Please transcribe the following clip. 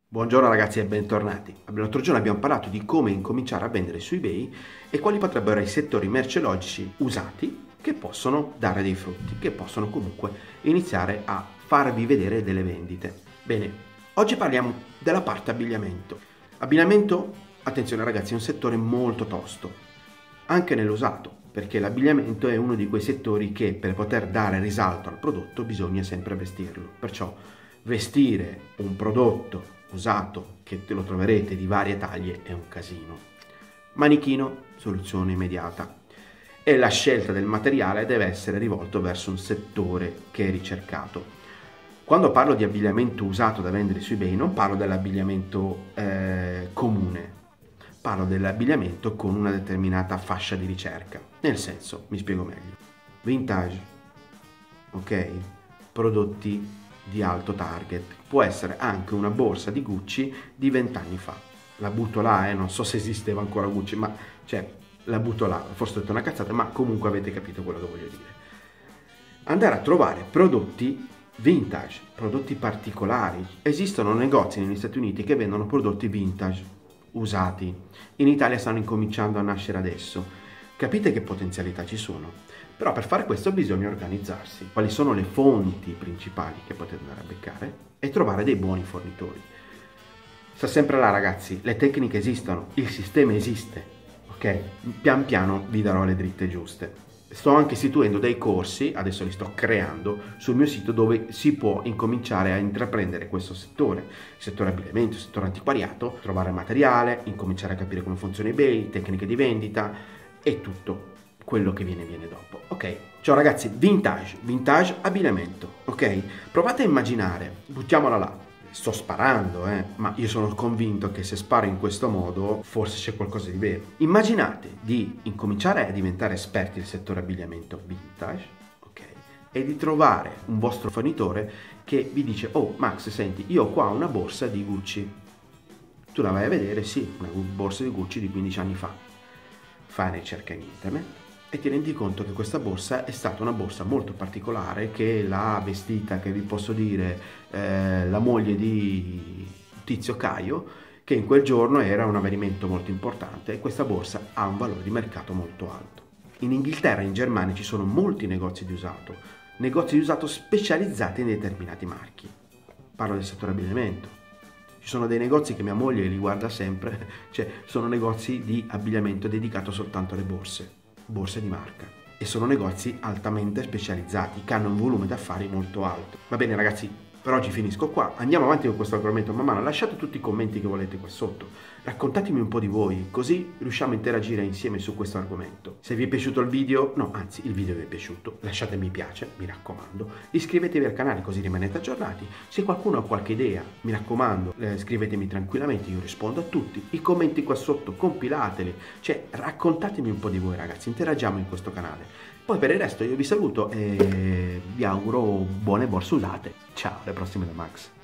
Buongiorno ragazzi e bentornati. L'altro giorno abbiamo parlato di come incominciare a vendere su eBay e quali potrebbero essere i settori merceologici usati che possono dare dei frutti, che possono comunque iniziare a farvi vedere delle vendite. Bene, oggi parliamo della parte abbigliamento. Abbigliamento, attenzione ragazzi, è un settore molto tosto, anche nell'usato, perché l'abbigliamento è uno di quei settori che per poter dare risalto al prodotto bisogna sempre vestirlo. Perciò vestire un prodotto usato, che te lo troverete di varie taglie, è un casino. Manichino, soluzione immediata. E la scelta del materiale deve essere rivolto verso un settore che è ricercato. Quando parlo di abbigliamento usato da vendere su eBay non parlo dell'abbigliamento comune, parlo dell'abbigliamento con una determinata fascia di ricerca. Nel senso, mi spiego meglio. Vintage, ok? Prodotti di alto target. Può essere anche una borsa di Gucci di 20 anni fa. La butto là, non so se esisteva ancora Gucci, ma cioè, la butto là, forse ho detto una cazzata, ma comunque avete capito quello che voglio dire. Andare a trovare prodotti vintage, prodotti particolari. Esistono negozi negli Stati Uniti che vendono prodotti vintage, usati. In Italia stanno incominciando a nascere adesso. Capite che potenzialità ci sono? Però per fare questo bisogna organizzarsi. Quali sono le fonti principali che potete andare a beccare e trovare dei buoni fornitori. Sta sempre là ragazzi, le tecniche esistono, il sistema esiste, ok? Pian piano vi darò le dritte giuste. Sto anche istituendo dei corsi, adesso li sto creando, sul mio sito dove si può incominciare a intraprendere questo settore, il settore abbigliamento, il settore antiquariato, trovare materiale, incominciare a capire come funziona eBay, tecniche di vendita e tutto quello che viene dopo, ok? Ciao ragazzi, vintage abbigliamento, ok? Provate a immaginare, buttiamola là, sto sparando, ma io sono convinto che se sparo in questo modo forse c'è qualcosa di vero. Immaginate di incominciare a diventare esperti del settore abbigliamento vintage, ok? E di trovare un vostro fornitore che vi dice: oh Max, senti, io ho qua una borsa di Gucci. Tu la vai a vedere, sì, una borsa di Gucci di 15 anni fa. Fai una ricerca in internet e ti rendi conto che questa borsa è stata una borsa molto particolare, che l'ha vestita, che vi posso dire, la moglie di Tizio Caio, che in quel giorno era un avvenimento molto importante, e questa borsa ha un valore di mercato molto alto. In Inghilterra e in Germania ci sono molti negozi di usato specializzati in determinati marchi. Parlo del settore abbigliamento. Ci sono dei negozi che mia moglie li guarda sempre, cioè sono negozi di abbigliamento dedicato soltanto alle borse di marca, e sono negozi altamente specializzati che hanno un volume d'affari molto alto. Va bene ragazzi, per oggi finisco qua, andiamo avanti con questo argomento man mano. Lasciate tutti i commenti che volete qua sotto, raccontatemi un po' di voi, così riusciamo a interagire insieme su questo argomento. Se vi è piaciuto il video, no anzi il video vi è piaciuto, lasciate mi piace, mi raccomando, iscrivetevi al canale così rimanete aggiornati. Se qualcuno ha qualche idea, mi raccomando, scrivetemi tranquillamente, io rispondo a tutti. I commenti qua sotto compilateli, cioè raccontatemi un po' di voi ragazzi, interagiamo in questo canale. Poi per il resto io vi saluto e vi auguro buone borse usate. Ciao, alle prossime da Max.